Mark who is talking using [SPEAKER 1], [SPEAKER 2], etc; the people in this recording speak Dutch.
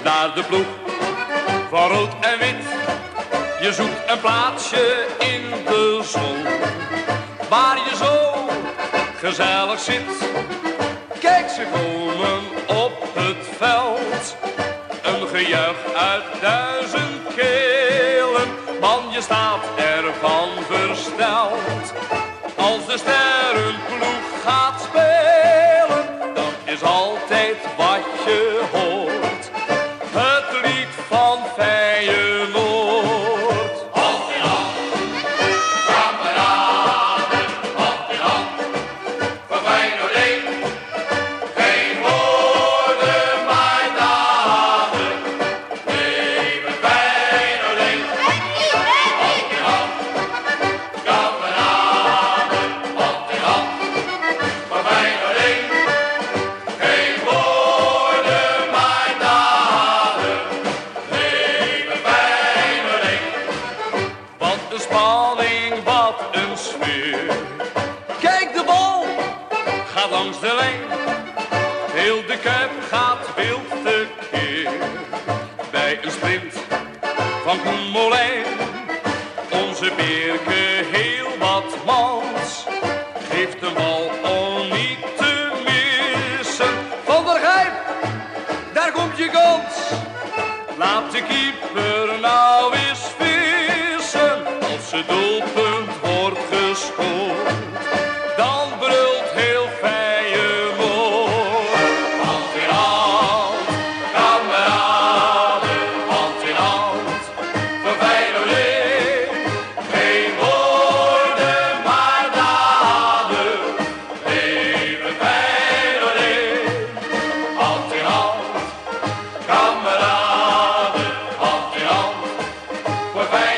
[SPEAKER 1] naar de ploeg van rood en wit. Je zoekt een plaatsje in de zon, waar je zo gezellig zit. Kijk, ze komen op het veld, een gejuich uit 1000 kelen. Man, je staat ervan versteld. Als de sterrenploeg gaat spelen, dat is altijd wat je hoort. Het lied van Feyenoord.
[SPEAKER 2] Hand in hand, kameraden, hand in hand, voor Feyenoord 1. Geen woorden, maar daden, leven Feyenoord 1. Hand in hand, kameraden, hand in hand, voor Feyenoord 1. Geen woorden, maar daden, leven Feyenoord 1.
[SPEAKER 1] Wat een spanning, wat een sfeer. Kijk, de bal gaat langs de lijn. Heel de Kuip gaat wild tekeer. Bij een sprint van Koen Molijn. Onze Beerke heel wat mans. Geeft de bal om niet te missen. Van der Gijp, daar komt je kans. Laat de keeper nou eens vissen. Als het doelpunt wordt gescoord, dan brult heel Feyenoord.
[SPEAKER 2] Hand in hand, kameraden, hand in hand, voor Feyenoord 1. Geen woorden, maar daden, leven Feyenoord 1. Hand in hand, kameraden, hand in hand, voor Feyenoord 1.